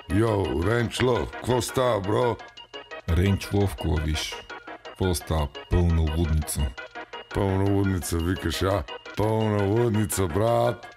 Йоу, Ренчло, какво става, бро? Ренч Ловкова, виж. Какво става? Пълна лудница. Пълна лудница, викаш, а? Пълна лудница, брат.